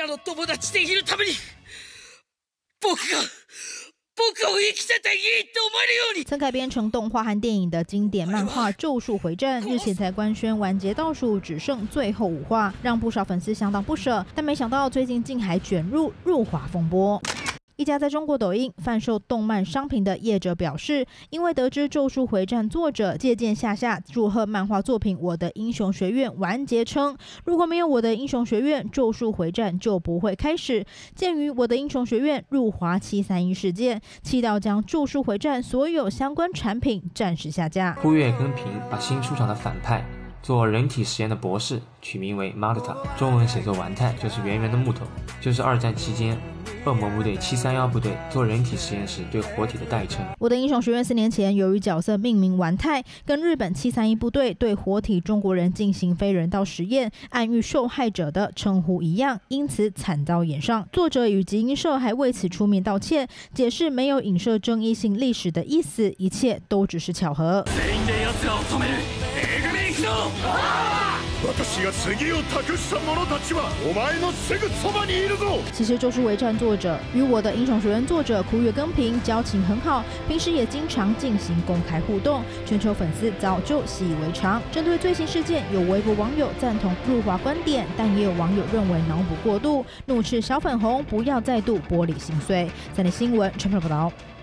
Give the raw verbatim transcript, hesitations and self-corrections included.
の友達でいるために僕が僕を生きてていいって思えるように。 曾改编成动画和电影的经典漫画《咒术回战》日前才官宣完结倒数，只剩最后五话，让不少粉丝相当不舍。但没想到最近竟还卷入入华风波。一家在中国抖音贩售动漫商品的业者表示，因为得知《咒术回战》作者借鉴下下祝贺漫画作品《我的英雄学院》完结称，如果没有《我的英雄学院》，《咒术回战》就不会开始。鉴于《我的英雄学院》入华七三一事件，气到将《咒术回战》所有相关产品暂时下架。 忽月跟平把新出场的反派做人体实验的博士取名为 Marta， 中文写作丸太，就是圆圆的木头，就是二战期间恶魔部队七三一部队做人体实验时对活体的代称。 我的英雄学院四年前由于角色命名丸太，跟日本七三一部队对活体中国人进行非人道实验，暗喻受害者的称呼一样，因此惨遭延上。作者与集英社还为此出面道歉，解释没有影射争议性历史的意思，一切都只是巧合。其实《咒术回战》作者与我的英雄学院作者苦月耕平交情很好，平时也经常进行公开互动，全球粉丝早就习以为常。针对最新事件，有微博网友赞同入华观点，但也有网友认为脑补过度，怒斥小粉红不要再度玻璃心碎。三立新闻陈佩报道。